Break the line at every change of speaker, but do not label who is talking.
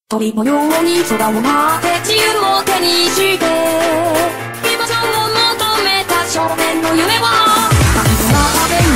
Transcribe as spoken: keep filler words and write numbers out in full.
鳥のように空を舞って自由を手にして居場所を求めた少年の夢は神の中で